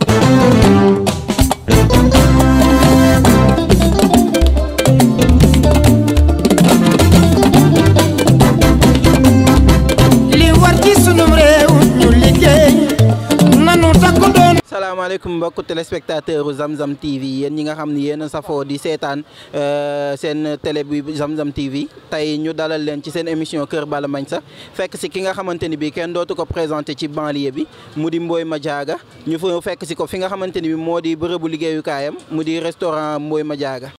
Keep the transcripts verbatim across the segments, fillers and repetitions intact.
Assalamualaikum mbokk téléspectateur Zamzam T V yéen ñi nga xam ne yéen a safoo di seetaan seen télé bi Zamzam T V tey ñu dalal leen ci seen émission Kër Balla Mansa fekk si ki nga xamante ni bii kenn dootu ko présenté ci banlieue bi mu di Mboye Madiaga ñu fa fekk si ko fi nga xamante ni bi moo di bërëbu liggéeyukaayam mu di restaurant Mboye Madiaga.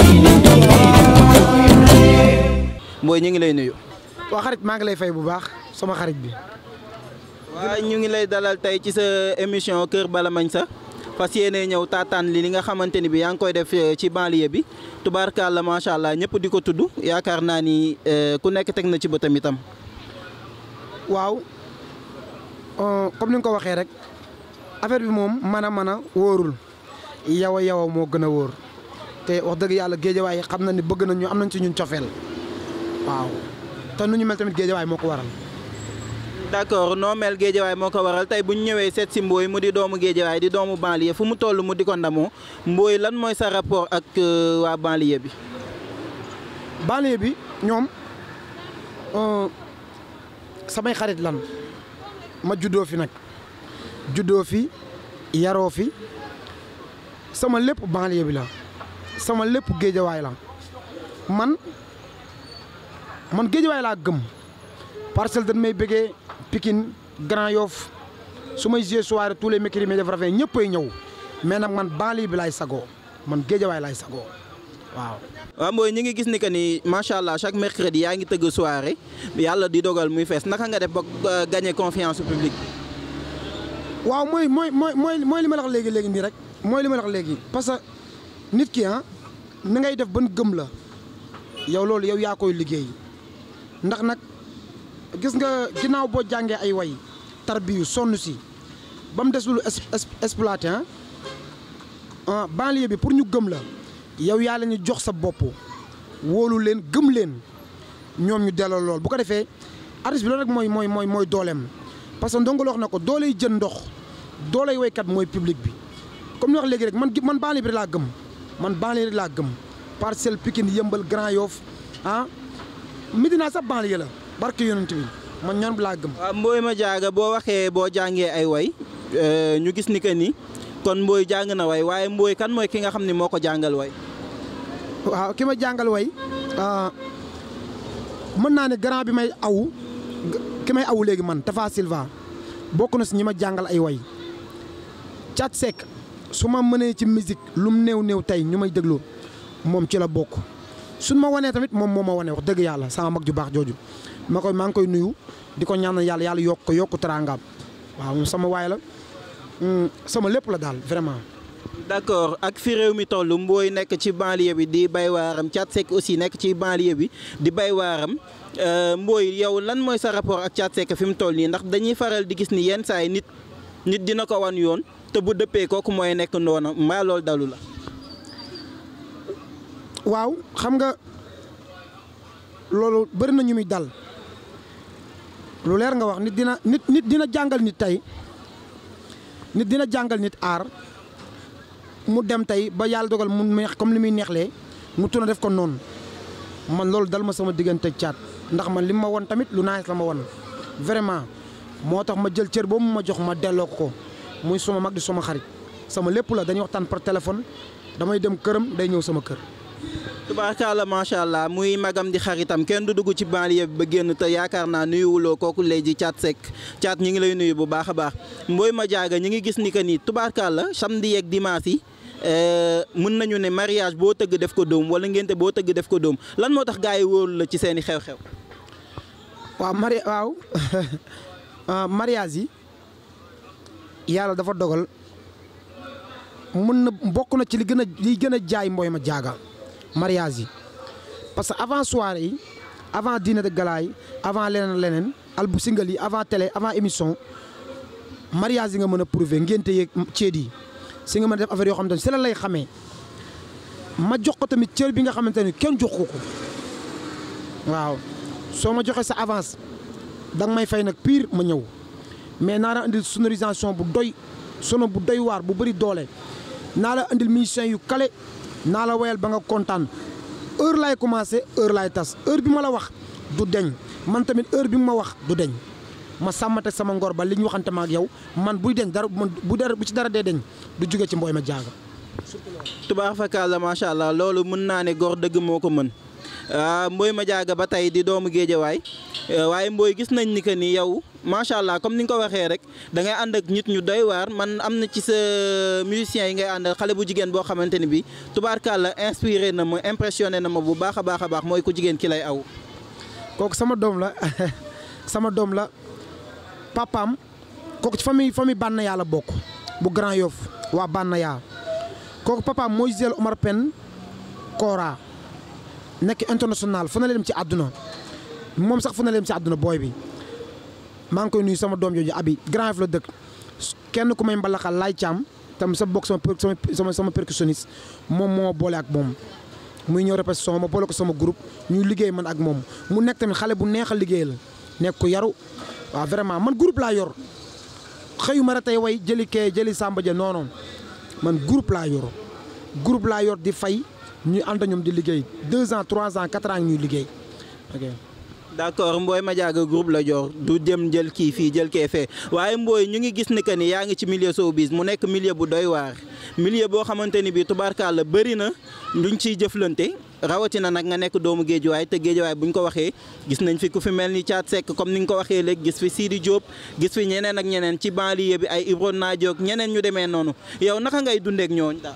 waa xarit maa ngi lay fay bu baax sama xarit bi. waaw ñu ngi lay dalal tey ci sa émission Kër Bala Mañsa fas yéene ñëw taataan li li nga xamante ni bi yaa ngi koy def ci banlieue bi tubaarkàlla macha allah ñëpp di ko tudd yaakaar naa ni ku nekk teg na ci bëtam itam. waaw comme ni nga ko waxee rek affaire bi moom mën a mën a wóorul yow a yow moo gën a wóor te wax dëgg yàlla géejawaay xam na ni bëgg nañ ñu am nañ ci ñun cofeel waaw te nu ñu mel tamit géejawaay moo ko waral. d'accord noo mel géejawaay moo ko waral tey bu ñu ñëwee seet si Mboye mu di doomu géejawaay di doomu banlieue fu mu toll mu di ko ndamoo Mboye lan mooy sa rapport ak waa banlieue bi. banlieue bi ñoom samay xarit lan ma juddoo fi nag juddoo fi yaroo fi sama lépp banlieue bi la sama lépp géejawaay la man man géejawaay laa gëm Parcelles dañ may bëggee Pikine Grand Yoff su may jouer soirée tous les mercredis mais def rafet ñëppay ñëw mais nag man banlieue bi laay sagoo man géejawaay laay sagoo waaw. waaw Mboye ñu ngi gis ni que ni macha allah chaque mercredi yaa ngi tëgg soirée yàlla di dogal muy fees naka nga def ba gagner confiance au public. waaw mooy mooy mooy mooy mooy li ma la wax léegi léegi nii rek mooy li ma la wax léegi parce que nit ki ah ni ngay def ban gëm la yow loolu yow yaa koy liggéey ndax nag gis nga ginnaaw boo jàngee ay way tarbiyu sonn si ba mu des lu exploité ah banlieue bi pour ñu gëm la yow yaa la ñu jox sa bopp wóolu leen gëm leen ñoom ñu delloo lool bu ko defee artiste bi loolu rek mooy mooy mooy mooy dooleem parce que ndongo wax na ko dooley jën ndox dooley waykat mooy public bi comme ni wax léegi rek man man banlieue bi laa gëm man banlieue laa gëm Parcelles Pikine Yëmbal Grand Yoff ah Médina sax banlieue la barke yonent bi man ñoom laa gëm. waaw Mboye Madiaga boo waxee boo jàngee ay way ñu gis ni que ni kon Mboye jàng na way waaye Mboye kan mooy ki nga xam ne moo ko jàngal way. waaw ki ma jàngal way mën naa ne grand bi may aw ki may aw léegi man Tafa Silva bokk na si ñi ma jàngal ay way Thiat Seck su ma mënee ci musique lum néew néew tey ñu may déglu moom ci la bokk suñ ma wanee tamit moom moo ma wane wax dëgg yàlla sama mag ju baax jooju ma koy maa ngi koy nuyu di ko ñaanal yàlla yàlla yokk ko yokk teraangaam waaw moom sama waay la sama lépp la daal vraiment. d'accord ak fi réew mi toll Mboye nekk ci banlieue bi di bay waaram Thiat Seck aussi nekk ci banlieue bi di bay waaram Mboye yow lan mooy sa rapport ak Thiat Seck fi mu toll nii ndax dañuy faral di gis ni yenn saa yi nit nit dina ko wan yoon te bu dëppee kooku mooy nekk ndoona mbaa loolu dalu la. waaw xam nga loolu bëri na ñu muy dal lu leer nga wax nit dina nit nit dina jàngal nit tey nit dina jàngal nit aar mu dem tey ba yàlla dogal mu neex comme li muy neexlee mu tuna def ko noonu man loolu dal ma sama diggante ak Thiat ndax man li ma won tamit lu naaj la ma won vraiment moo tax ma jël cër boobu ma jox ma delloo ko muy suma mag di suma xarit sama lépp la dañuy waxtaan par téléphone damay dem këram day ñëw sama kër. tubaarkalla macha allah muy magam di xaritam kenn du dugg ci banlieue bi ba génn te yaakaar naa nuyuwuloo kooku léegi Thiat Seck Thiat ñi ngi lay nuyu bu baax a baax Mboye Madiaga ñi ngi gis ni que ni tubaarkalla samedi yeeg dimanche yi mën nañu ne mariage boo tëgg def ko dóom wala ngénte boo tëgg def ko dóom lan moo tax gars yi wóolu la ci seeni xew-xew. waaw mari waaw mariage yi yàlla dafa dogal mën na bokk na ci li gën a li gën a jaay Mboye Madiaga mariage yi parce que avant soirée yi avant dîner de gala yi avant leneen leneen albu single yi avant télé avant émission mariage yi nga mën a prouver ngénte yeeg ceet yi si nga mën a def affaire yoo xamante ne si la lay xamee ma jox ko tamit cër bi nga xamante ne kenn jox ko ko waaw soo ma joxee sa avance danga may fay nag pire ma ñëw mais naa la indil sonorisation bu doy sono bu doy waar bu bëri doole naa la indil musiciens yu kale naa la woyal ba nga kontaan heure laay commencé heure laay tas heure bi ma la wax du deñ man tamit heure bi ma wax du deñ ma sàmmate sama ngor ba li ñu waxante ma ak yow man buy deñ dara bu dara bu ci dara dee deñ du jóge ci Mboye Madiaga. tubaar fakalla macha allah loolu mën naa ne góor dëgg moo ko mën Mboye Madiaga ba tey di doomu géejawaay waaye Mboye gis nañ ni que ni yow macha allah comme ni nga ko waxee rek da ngay ànd ak nit ñu doy waar man am na ci sa musiciens yi ngay àndal xale bu jigéen boo xamante ni bi tubaarkàlla inspiré na ma impressionné na ma bu baax a baax a baax mooy ku jigéen ki lay aw. kooku sama doom la sama doom la papaam kooku ci famille famille Banaya la bokk bu Grand Yoff waa Banaya kooku papaam mooy Gisèle Omar Pène Kora nekk international fu na leen dem ci àdduna moom sax fu na leen dem ci àdduna booy bi maa ngi koy nuyu sama doom jooju abi Grand Yoff la dëkk kenn ku may mbalaxal laay caam tam sa bokk sama sama sama percussionniste moom moo boole ak moom muy ñëw répétition ma boole ko sama groupe ñuy liggéey man ak moom mu nekk tamit xale bu neex a liggéey la nekk ku yaru waaw vraiment man groupe laa yor xëyuma rek tey way jëli kee jëli Samba Dia non non man groupe laa yor groupe laa yor di fay ñuy ànd ñoom di liggéey deux ans trois ans quatre ans ñuy liggéey ok. d'accord Mboye Madiaga groupe la jor du dem jël kii fii jël kee fee waaye Mboye ñu ngi gis ne que ni yaa ngi ci milieu showbiz mu nekk milieu bu doy waar milieu boo xamante ni bii tubaarkàlla bëri na luñ ciy jëflante rawatina nag nga nekk doomu géejuwaay te géejuwaay buñ ko waxee gis nañ fi ku fi mel ni Thiat Seck comme ni nga ko waxee léegi gis fi Sidi Diop gis fi ñeneen ak ñeneen ci banlieue bi ay Ibro Nadio ñeneen ñu demee noonu yow naka ngay dundeek ñooñ daal.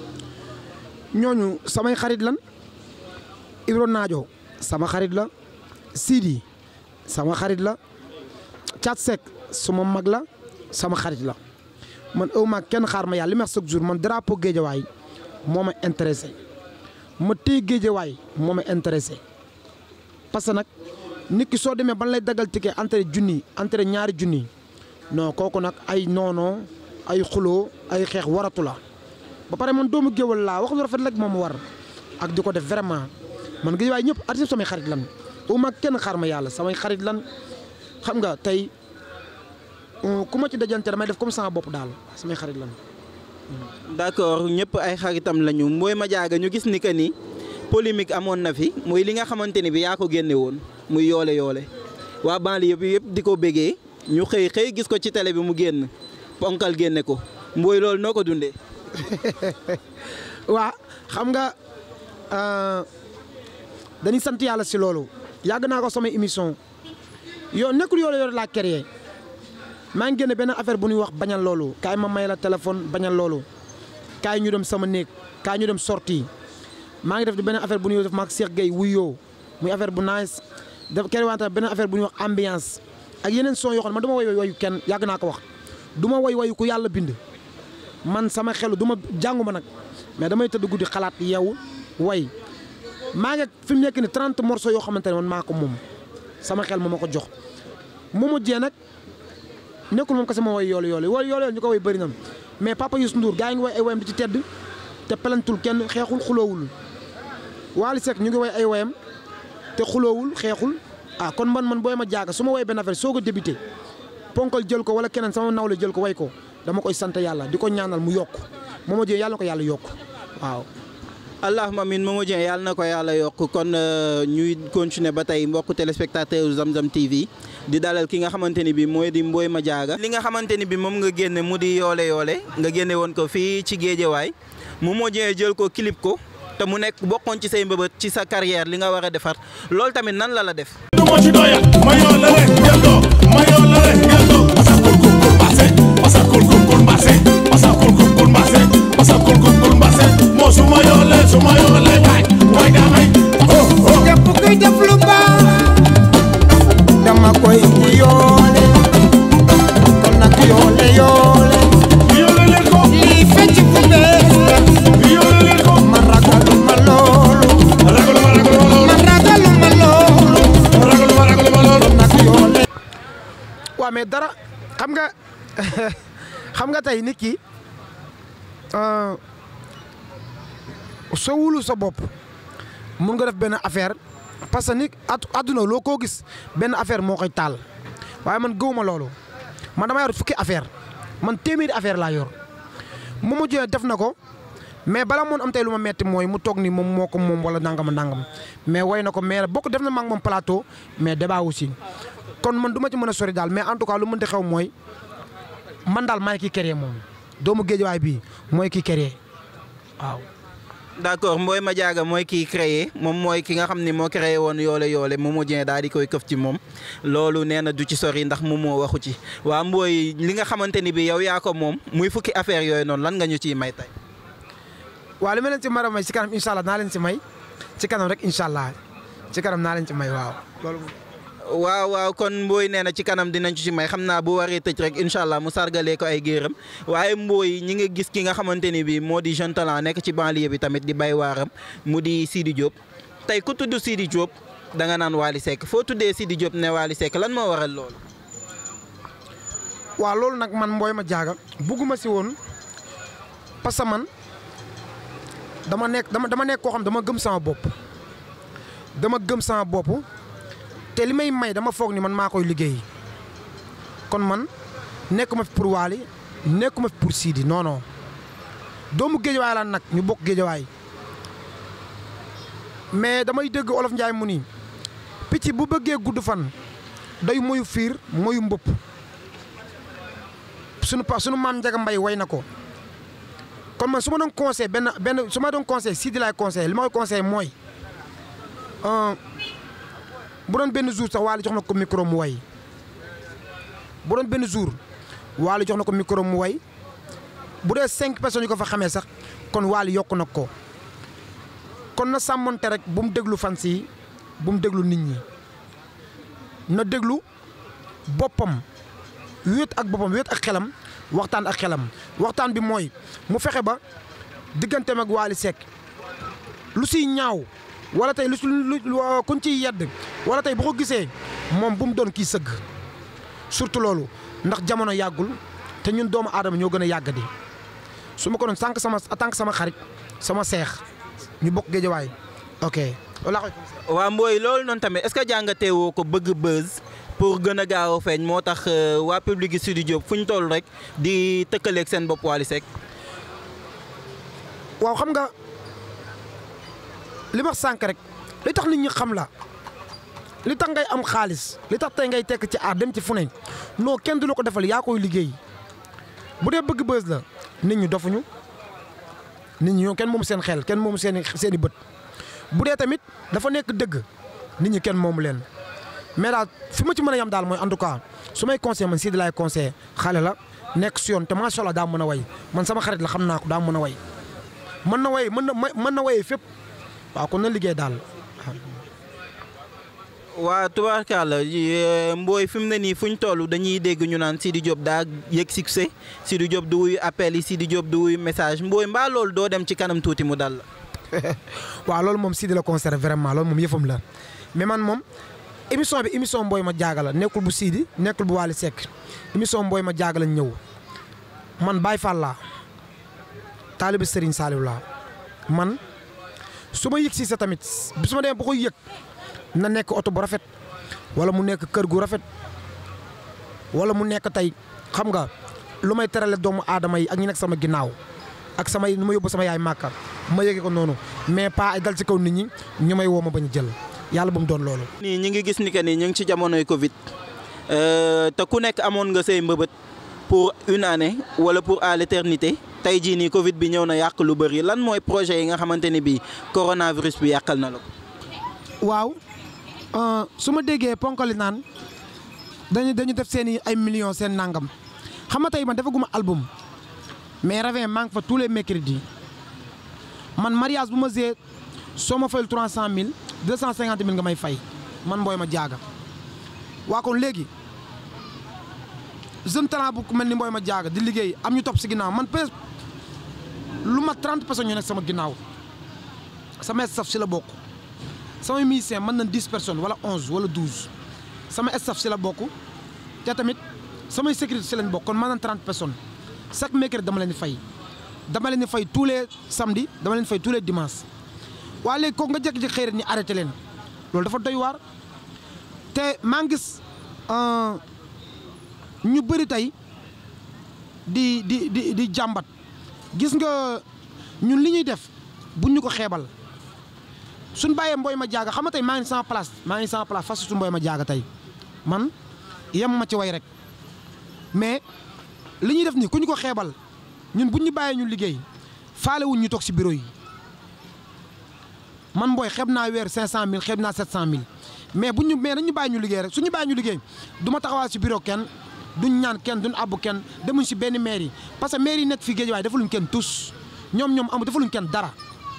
ñooñu samay xarit lan Ibro Nadio sama xarit la. Sidi sama xarit la Thiat Seck suma mag la sama xarit la man ëw ma kenn xaar ma yàlla li ma wax chaque jour man drapeau géejawaay moo ma intéressé ma téye géejawaay moo ma intéressé parce que nag nit ki soo demee ban lay dagal ticket entre junni entre ñaari junni non kooku nag ay noonoo ay xuloo ay xeex waratu la ba pare man doomu géwal laa wax lu rafet rek moom war ak di ko def vraiment man géejawaay ñëpp artiste samay xarit lan u mag kenn xaar ma yàlla samay xarit lan xam nga tey ku ma ci dajante damay def comme sama bopp daal samay xarit lan. d'accord ñëpp ay xaritam lañu Mboye Madiaga ñu gis ni que ni polémique amoon na fi muy li nga xamante ni bi yaa ko génne woon muy yoole yoole waa banlieue bi yëpp di ko bégee ñu xëy xëy gis ko ci télé bi mu génn ponkal génne ko Mboye loolu noo ko dundee. waa xam nga dañuy sant yàlla si loolu. yàgg naa ko sama émission yow nekkul yoole yoole laa créé maa ngi génne benn affaire bu ñuy wax bañal loolu kaay ma may la téléphone bañal loolu kaay ñu dem sama néeg kaay ñu dem sortie maa ngi def benn affaire bu ñuy def maag Cheikh Gueye wuyoo muy affaire bu nice def kenn wante benn affaire bu ñuy wax ambiance ak yeneen son yoo xam ne man du ma woy wayu kenn yàgg naa ko wax du ma woy wayu ku yàlla bind man sama xelu du ma jàngu ma nag mais damay tëdd guddi xalaat yow way maa ngi fi mu nekk ni trente morceaux yoo xamante ne man maa ko moom sama xel moo ma ko jox Momo Dieng nag nekkul moom kese ma woy yoolu yoolu woy yoolu ñu ko woy bëri na mais Papa Youssou Ndour gaa yi ngi woy ay woyam di ci tedd te pelantul kenn xeexul xuloowul Wally Seck ñu ngi woy ay woyam te xuloowul xeexul ah kon man man Mboye Madiaga su ma woy benn affaire soo ko débuté ponkal jël ko wala keneen sama nawle jël ko way ko dama koy sant yàlla di ko ñaanal mu yokk Momo Dieng yàlla na ko yàlla yokk waaw. allahumma min Momo Dieng yàlla na ko yàlla yokk kon ñuy continuer ba tey mbokk téléspectateur Zamzam T V di dalal ki nga xamante ni bi mooy di Mboye Madiaga li nga xamante ni bi moom nga génne mu di yoole yoole nga génne woon ko fii ci Géejawaay Momo Dieng jël ko clip ko te mu nekk bokkoon ci say mbëbët ci sa carrière li nga war a defar loolu tamit nan la la def. képp kuy def lu baax dama koy yoole kon nag yoole yoole lii fecc fu bees ma ragaluma loolu ma ragaluma loolu kon nag yoole. waaw mais dara xam nga xam nga tey nit ki soo wulu sa bopp mun nga def benn affaire parce que nit àdduna loo koo gis benn affaire moo koy taal waaye man gëwuma loolu man dama yor fukki affaire man téeméeri affaire laa yor Momo Dieng def na ko mais bala moon am tey lu ma metti mooy mu toog ni moom moo ko moom wala nangam nangam mais way na ko mais bokk def na ma ak moom plateau mais débat aussi kon man du ma ci mën a sori daal mais en tout cas lu mënti xew mooy man daal maay kii créé moom doomu Géejawaay bii mooy kii créé waaw. d'accord Mboye Madiaga mooy kii créé moom mooy ki nga xam ni moo créé woon yoole yoole Momo Dieng daal di koy këf ci moom loolu nee na du ci sori ndax moom moo waxu ci waa Mboye li nga xamante ni bi yow yaa ko moom muy fukki affaire yooyu noonu lan nga ñu ciy may tey. waaw li ma leen ci mën a may ci kanam incha allah naa leen ci may ci kanam rek incha allah ci kanam naa leen ci may waaw loolu. waaw waaw kon Mboy nee na ci kanam dinañ ci may xam naa bu waree tëj rek incha allah mu sargalee ko ay géeram waaye Mboy ñi nga gis ki nga xamante ni bii moo di jeune talent nekk ci banlieue bi tamit di bay waaram mu di Sidy Diop tey ku tudd Sidy Diop da nga naan Wally Seck foo tuddee Sidy Diop ne Wally Seck lan moo waral loolu. waaw loolu nag man Mboy ma jaaga bugguma si woon parce que man dama nekk dama dama nekk koo xam dama gëm sama bopp dama gëm sama bopp. te li may may dama foog ni man maa koy liggéey kon man nekkuma fi pour Wally nekkuma fi pour Sidy non non doomu géejawaay laa nag ñu bokk géejawaay mais damay dégg olof Njaay mu ni picc bu bëggee gudd fan day moyu fiir moyu mbëpp sunu pa sunu maam Njaga Mbay way na ko kon man su ma doon conseil benn benn su ma doon conseil Sidy laay conseil li ma koy conseil mooy bu doon benn jour sax Wally jox na ko micro mu way bu doon benn jour Wally jox na ko micro mu way bu dee cinq personnes yu ko fa xamee sax kon Wally yokk na ko kon na sàmmonte rek bu mu déglu fans yi bu mu déglu nit ñi na déglu boppam wéet ak boppam wéet ak xelam waxtaan ak xelam waxtaan bi mooy mu fexe ba digganteem ak Wally Seck lu siy ñaaw wala tey lu lu kuñ ciy yedd wala tey bu ko gisee moom bu mu doon kii sëgg surtout loolu ndax jamono yàggul te ñun doomu aadama ñoo gën a yàgg di su ma ko doon sànq sama tànk sama xarit sama seex ñu bokk géejawaay ok. waa Mboy loolu noonu tamit est-ce que jàngatee woo ko bëgg buzz pour gën a gaaw a feeñ moo tax waa public yi Sidy Diop fu ñu toll rek di tëkkaleeg seen bopp Wally Seck. waaw xam nga li ma sànq rek li tax nit ñi xam la li tax ngay am xaalis li tax tey ngay tekk ci aar dem ci fu ne non kenn du la ko defal yaa koy liggéey bu dee bëgg buzz la nit ñi dofuñu nit ñi ñoom kenn moomu seen xel kenn moomu seen seen i bët bu dee tamit dafa nekk dëgg nit ñi kenn moomu leen mais daal fi ma ci mën a yam daal mooy en tout cas su may conseillé man Sidy laay conseillé xale la nekk si yoon te macha allah daa mën a way man sama xarit la xam naa ko daa mën a way mën na way mën na mën na wayee fépp waaw kon na liggéey daal. waa tubaarkàlla Mboy fi mu ne nii fu ñu toll dañuy dégg ñu naan Sidy Diop daa yëg succès Sidy Diop du wuyu appel yi Sidy Diop du wuyu message Mboy mbaa loolu doo dem ci kanam tuuti mu dal la. waaw loolu moom Sidy la conservé vraiment loolu moom yëfam la mais man moom émission bi émission Mboy ma jaaga la nekkul bu Sidy nekkul bu Wally Seck émission Mboy ma jaaga la ñëw man Baye Fall laa taalibe Serigne Saliou laa man su ma yëg si sa tamit su ma demee ba koy yëg. na nekk oto bu rafet wala mu nekk kër gu rafet wala mu nekk tey xam nga lu may terale doomu aadama yi ak ñi nekk sama ginnaaw ak samay nu ma yóbbu sama yaay màkka ma yëgee ko noonu mais pas ay dal ci kaw nit ñi ñu may woo ma bañ a jël yàlla bu mu doon loolu. nii ñi ngi gis ni que ni ñu ngi ci jamonoy Covid te ku nekk amoon nga say mbëbët pour une année wala pour à l'éternité tey jii nii Covid bi ñëw na yàq lu bëri lan mooy projet yi nga xamante ni bii coronavirus bi yàqal na la ko. waaw. su ma déggee ponkali naan dañu dañu def seen i ay millions seen nangam xam nga tey man defaguma album mais Ravin maa ngi fa tous les mercredis man mariage bu ma see soo ma fayul trois cent mille deux cent cinquante mille nga may fay man Mboy ma jaaga. waa kon léegi jeune talent bu mel ni Mboy ma jaaga di liggéey am ñu topp si ginnaaw man peut lu ma trente personnes ñu nekk sama ginnaaw sama staff si la bokk. samay musicien mën na dix personnes wala onze wala douze sama staff si la bokk te tamit samay sécurité si lañ bokk kon mën na trente personnes chaque mercredi dama leen di fay dama leen di fay tous les samedis dama leen di fay tous les dimanches waaye léegi kooku nga jékki-jékki xëy rek ñu arrêté leen loolu dafa doy waar te maa ngi gis ñu bëri tey di di di di jàmbat gis nga ñun li ñuy def buñ ñu ko xeebal. suñ bàyyee Mboy ma jaaga xam nga tey maa ngi sama place maa ngi sama place fas su Mboy ma jaaga tey man yem ma ci way rek mais li ñuy def nii ku ñu ko xeebal ñun buñ ñu bàyyee ñu liggéey faale wuñ ñu toog si bureau yi man Mboy xeeb naa weer cinq cent mille xeeb naa sept cent mille mais buñ ñu mais nañ ñu bàyyi ñu liggéey rek suñu bàyyi ñu liggéey du ma taxawal si bureau kenn duñ ñaan kenn duñ abbu kenn demuñ si benn maire yi parce que maire yi nekk fii Guédiawaye defaluñ kenn tous ñoom ñoom amu defaluñ kenn dara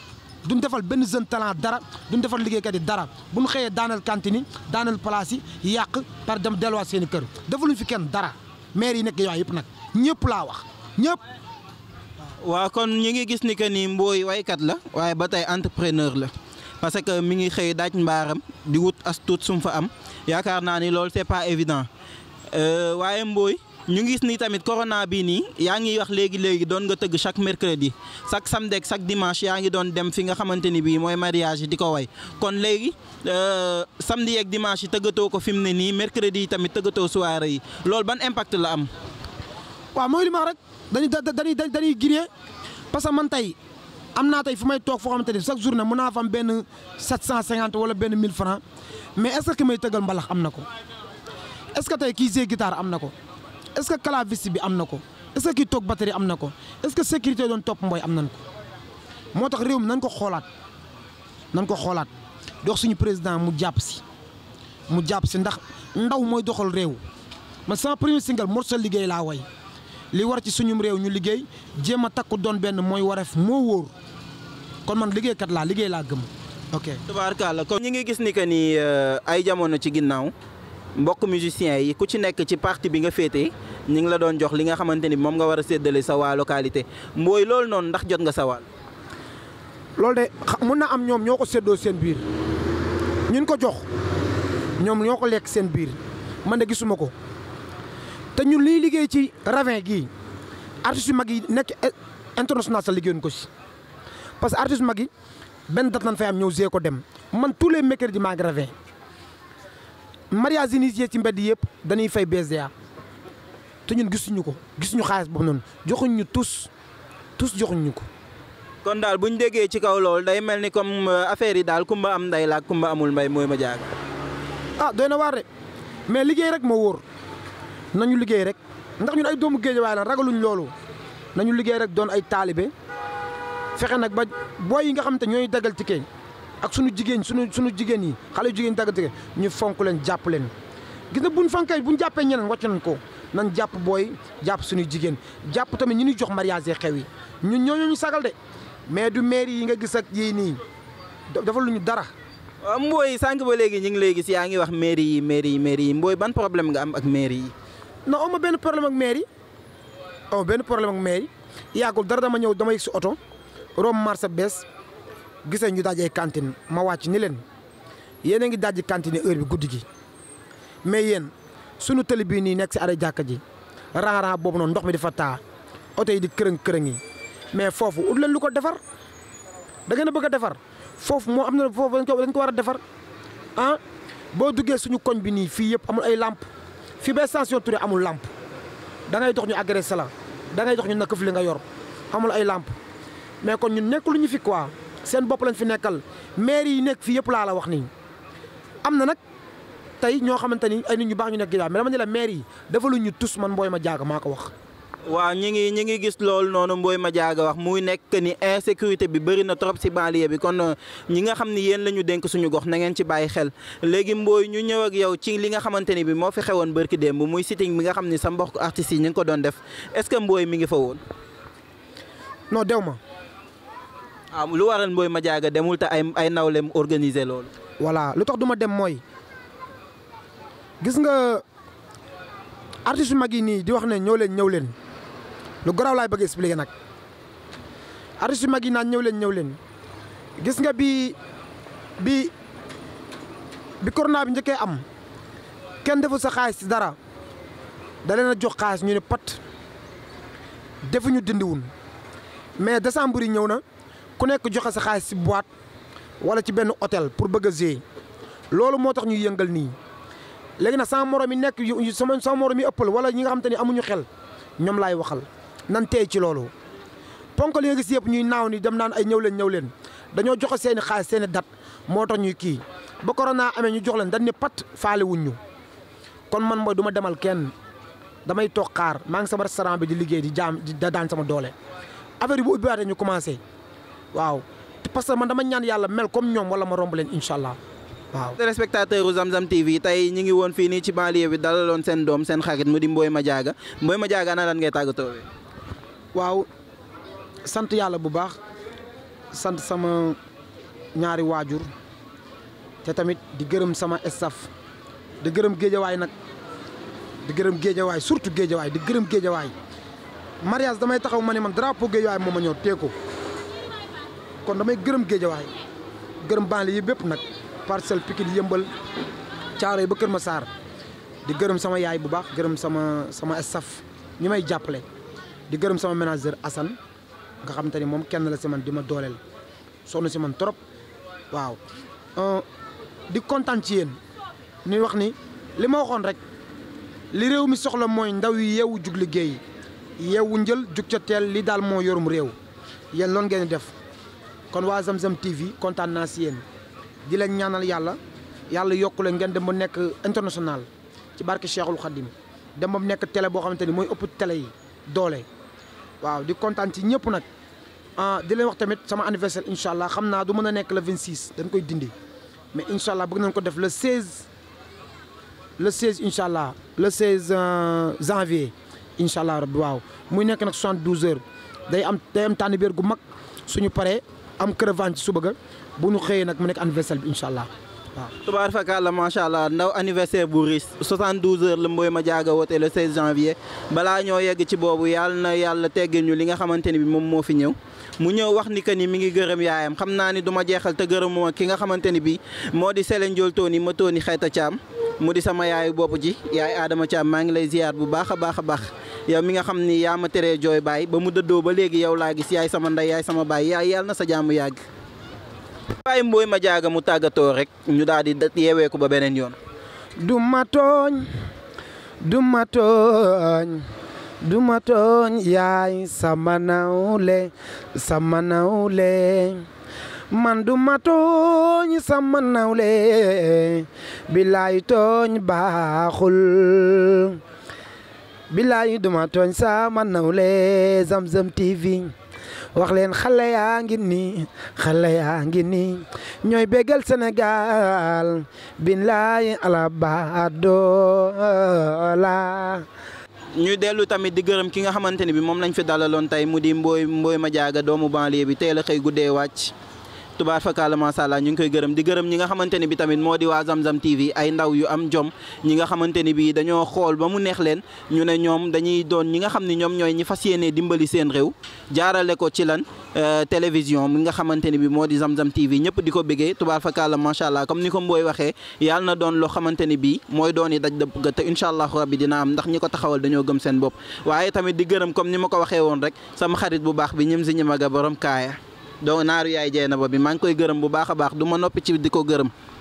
duñ defal benn jeune talent dara duñ defal liggéeykat yi dara bu ñu xëyee daanal cantine yi daanal place yi yàq par dem delluwaat seen i kër defaluñ fi kenn dara maire yi nekk yooyu yëpp nag ñëpp laa wax ñëpp. waaw kon ñu ngi gis ni que ni Mboye waykat la waaye ba tey entrepreneur la parce que mi ngi xëy daaj mbaaram di wut as tuut sum fa am yaakaar naa ni loolu c'est pas évident waaye Mboye ñu ngi gis ni tamit corona bii nii yaa ngi wax léegi léegi doon nga tëgg chaque mercredi chaque samedi ak chaque dimanche yaa ngi doon dem fi nga xamante ni bii mooy mariage yi di ko way kon léegi samedi ak dimanche yi tëggatoo ko fi mu ne nii mercredi yi tamit tëggatoo soirée yi loolu ban impact la am. waaw mooy li ma wax rek dañuy dañuy dañuy giree parce que man tey am naa tey fu may toog foo xamante ni chaque journée mën naa fa am benn sept cent cinquante wala benn mille francs mais est-ce que ki may tëggal mbalax am na ko est-ce que tey kii jouer guitare am na ko est-ce que claviste bi am na ko est-ce que kii toog batterie am na ko est-ce que sécurité doon topp Mboye am nañ ko moo tax réew mi nañ ko xoolaat nañ ko xoolaat dox suñu président mu jàpp si mu jàpp si ndax ndaw mooy doxal réew man sama premier single morceau liggéey laa way li war ci suñum réew ñu liggéey jéem a takku doon benn mooy wareef moo wóor kon man liggéeykat laa liggéey laa gëm ok. tubaarkàlla kon ñi ngi gis ni que ni ay jamono ci ginnaaw mbokk musiciens yi ku ci nekk ci parti bi nga féetee ñu ngi la doon jox li nga xamante ni moom nga war a séddale sa waa localité Mboye loolu noonu ndax jot nga sa wàll. loolu de mun na am ñoom ñoo ko séddoo seen biir ñun ko jox ñoom ñoo ko lekk seen biir man de gisuma ko. te ñun liy liggéey ci ravin gii artistes yu mag yi nekk international sa liggéeyuñ ko si parce que artistes yu mag yi benn date nañ fay am ñëw gée ko dem man tous les mercredis maa ngi ravin mariage initié ci mbedd yëpp dañuy fay B S D A te ñun gisuñu ko gisuñu xaalis boobu noonu joxuñ ñu tous tous joxuñ ñu ko. kon daal bu ñu déggee ci kaw loolu day mel ni comme affaire yi daal kumba am nday la ak kumba amul mbay mooy ma jaaga. ah doy na waar de mais liggéey rek moo wóor. nañu liggéey rek ndax ñun ay doomu Géejawaay la ragaluñ loolu nañu liggéey rek doon ay taalibe fexe nag ba booy yi nga xam te ñooy dagal tike ak sunu jigéen sunu sunu jigéen yi xale yu jigéen dagal tike ñu fonk leen jàpp leen gis nga buñ fonkee buñ jàppee ñeneen wàcc nañ ko nañ jàpp booy jàpp suñuy jigéen jàpp tamit ñu ñuy jox mariage xew yi ñun ñooñu ñu sagal de mais du mairie yi nga gis ak yii nii dafa lu ñu dara. waaw Mboye sànq ba léegi ñu ngi lay gis yaa ngi wax mairie yi mairie yi mairie yi Mboye ban problème nga am ak mairie yi. non aw ma benn problème ak mairie aw ma benn problème ak mairie yàggul dara dama ñëw dama yegg si oto romb marché bees gisee ñu daaj ay cantine ma wàcc ni leen yéen a ngi daaj cantine heure bi guddi gi mais yéen sunu tëli bii nii nekk si arrêt jàkka ji rang-rang boobu noonu ndox mi dafa taa oto yi di kërëng kërëng yi mais foofu ut leen lu ko defar da ngeen a bëgg a defar foofu moo am na foofu dañ ko dañ ko war a defar ah boo duggee suñu koñ bi nii fii yëpp amul ay lampe fii ba station Touré amul lampe da ngay dox ñu agressé la da ngay dox ñu nakk fi li nga yor amul ay lampe mais kon ñun nekk lu ñu fi quoi seen bopp lañ fi nekkal maire yi nekk fii yëpp laa la wax nii am na nag tey ñoo xamante ni ay nit ñu baax ñu nekk gi daal mais dama ne la maire yi dafa lu ñu tus man Mboye Madiaga maa ko wax. waaw ñi ngi ñi ngi gis loolu noonu Mboye Madiaga wax muy nekk ni insécurité bi bëri na trop ci banlieue bi kon ñi nga xam ni yéen la ñu dénk suñu gox na ngeen ci bàyyi xel léegi Mboye ñu ñëw ak yow ci li nga xamante ni bi moo fi xewoon bërki démb muy sitting bi nga xam ni sa mbokk artistes yi ñu ngi ko doon def est-ce que Mboye mi ngi fa woon. non dew ma. ah lu waral Mboye Madiaga demul te ay ay nawleem organiser loolu. voilà lu tax du ma dem mooy gis nga artistes yu mag yi nii di wax ne ñëw leen ñëw leen. lu garaaw laay bëgg expliquer nag artistes yu mag yi naan ñëw leen ñëw leen gis nga bi bi bi corona bi njëkkee am kenn defu sa xaalis ci dara da leen a jox xaalis ñu ne pat defuñu dindiwun mais décembre yi ñëw na ku nekk joxe sa xaalis ci boîte wala ci benn hôtel pour bëgg a gérer loolu moo tax ñuy yëngal nii léegi nag sama morom yi nekk yu sama sama morom yi ëppal wala ñi nga xam te ni amuñu xel ñoom laay waxal. nan tey ci loolu ponk li nga gis yëpp ñuy naaw ni dem naan ay ñëw leen ñëw leen dañoo joxe seen i xaalis seen i dat moo tax ñuy kii ba corona amee ñu jox leen dañ ne pat faale wuñ ñu kon man mooy du ma demal kenn damay toog xaar maa ngi sama restaurant bi di liggéey di jaam di daan sama doole affaire yi bu ubbiwaatee ñu commencé waaw parce que man dama ñaan yàlla mel comme ñoom wala ma romb leen incha allah waaw. téléspectateur u Zamzam T V tey ñu ngi woon fii nii ci banlieue bi dalaloon seen doom seen xarit mu di Mboye Madiaga Mboye Madiaga ana lan ngay tàggatoo. waaw sant yàlla bu baax sant sama ñaari waajur te tamit di gërëm sama staff di gërëm géejawaay nag di gërëm géejawaay surtout géejawaay di gërëm géejawaay mariage damay taxaw ma ne man drapeau géejawaay moo ma ñor tee ko kon damay gërëm géejawaay gërëm banlieue yi bépp nag Parcelles Pikine Yëmbal Caaroy ba Kër Massar di gërëm sama yaay bu baax gërëm sama sama staff ñi may jàppale di gërëm sama manager Assane nga xam te ni moom kenn la si man di ma dooleel sonn si man trop waaw di kontaan ci yéen ñuy wax ni li ma waxoon rek li réew mi soxla mooy ndaw yi yeewu jug liggéey yeewu njël jug ca teel li daal moo yorum réew yéen loolu ngeen def kon waa Zamzam T V kontaan naa si yéen di leen ñaanal yàlla yàlla yokku leen ngeen dem ba nekk international ci barke Cheikhul Khadim dem ba mu nekk télé boo xamante ni mooy ëpp télé yi doole waaw di kontaan ci ñëpp nag ah di leen wax tamit sama anniversaire incha allah xam naa du mën a nekk le vingt-six dañ koy dindi mais incha allah bëgg nañ ko def le seize le seize incha allah le seize janvier incha allah rabbi waaw muy nekk nag soixante-douze heures day am day am tànn biir gu mag suñu paree am caravane ci suba ga bu ñu xëyee nag mu nekk anniversaire bi incha allah waaw. tubaar fakalla macha allah ndaw anniversaire bu riche soixante-douze heures la Mboye Madiaga woote le seize janvier balaa ñoo yegg ci boobu yàlla na yàlla teggee ñu li nga xamante ni bi moom moo fi ñëw mu ñëw wax ni que ni mi ngi gërëm yaayam xam naa ni du ma jeexal te gërëmuma ki nga xamante ni bi moo di Sele Ndiol Tony ma Tony Xayta Thiam mu di sama yaayu bopp ji yaay Adama Thiam maa ngi lay ziyaar bu baax a baax a baax yow mi nga xam ni yaa ma teree jooy baay ba mu dëddoo ba léegi yow laa gis yaay sama ndey yaay sama baay yaay yàlla na sa jàmm yàgg. waaye Mboye Madiaga mu tàggatoo rek ñu daal di yeewee ko ba beneen yoon. du ma tooñ du ma tooñ du ma tooñ yaay sama nawle sama nawle man du ma tooñ sama nawle bilaay tooñ baaxul bilaay du ma tooñ sama nawle Zamzam T V wax leen xale yaa ngi nii xale yaa ngi nii ñooy bégal Sénégal bilaay ala baadoola ñu dellu tamit di gërëm ki nga xamante ni bi moom lañ fi dalaloon tey mu di Mboye Mboye Madiaga doomu banlieue bi teel a xëy guddee wàcc tubaar fakala macha allah ñu ngi koy gërëm di gërëm ñi nga xamante ni bi tamit moo di waa Zamzam T V ay ndaw yu am jom ñi nga xamante ni bi dañoo xool ba mu neex leen ñu ne ñoom dañuy doon ñi nga xam ne ñoom ñooy ñi fas yéenee dimbali seen réew jaarale ko ci lan télévision mi nga xamante ni bi moo di Zamzam T V ñëpp di ko bëggee tubaar fakala macha allah comme ni ko Mboye waxee yàlla na doon loo xamante ni bii mooy doon yi daj dëpp ga te incha allahu rabbi dina am ndax ñi ko taxawal dañoo gëm seen bopp waaye tamit di gërëm comme ni ma ko waxee woon rek sama xarit bu baax bi ñim si ñimaga borom kaaya donc naaru yaay jeena ba bi maa ngi koy gërëm bu baax a baax du ma noppi ci di ko gërëm